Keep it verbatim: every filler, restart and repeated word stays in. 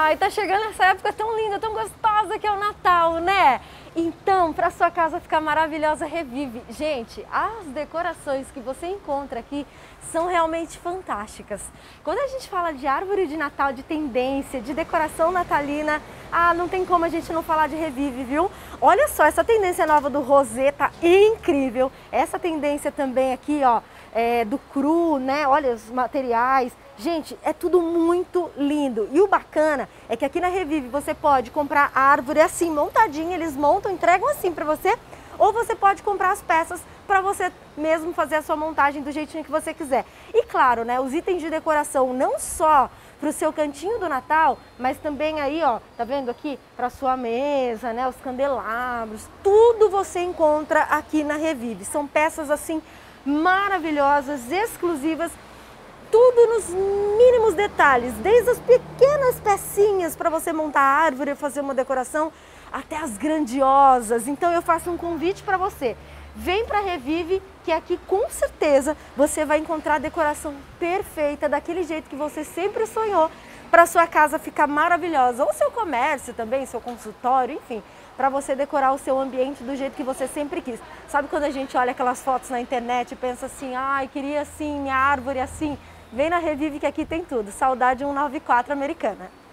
Ai, tá chegando essa época tão linda, tão gostosa que é o Natal, né? Então, para sua casa ficar maravilhosa, Revive. Gente, as decorações que você encontra aqui são realmente fantásticas. Quando a gente fala de árvore de Natal, de tendência, de decoração natalina, ah, não tem como a gente não falar de Revive, viu? Olha só, essa tendência nova do rosé tá incrível. Essa tendência também aqui, ó, é, do cru, né? Olha os materiais. Gente, é tudo muito lindo. E o bacana é que aqui na Revive você pode comprar a árvore assim, montadinha, eles montam, entregam assim para você, ou você pode comprar as peças para você mesmo fazer a sua montagem do jeitinho que você quiser. E claro, né, os itens de decoração não só para o seu cantinho do Natal, mas também aí, ó, tá vendo aqui, para sua mesa, né, os candelabros, tudo você encontra aqui na Revive. São peças assim maravilhosas, exclusivas, tudo nos mínimos detalhes, desde as pequenas pecinhas para você montar a árvore e fazer uma decoração, até as grandiosas. Então eu faço um convite para você. Vem para Revive, que aqui com certeza você vai encontrar a decoração perfeita, daquele jeito que você sempre sonhou, para sua casa ficar maravilhosa. Ou seu comércio também, seu consultório, enfim, para você decorar o seu ambiente do jeito que você sempre quis. Sabe quando a gente olha aquelas fotos na internet e pensa assim, ai, queria assim, minha árvore assim? Vem na Revive que aqui tem tudo. Saudade cento e noventa e quatro Americana.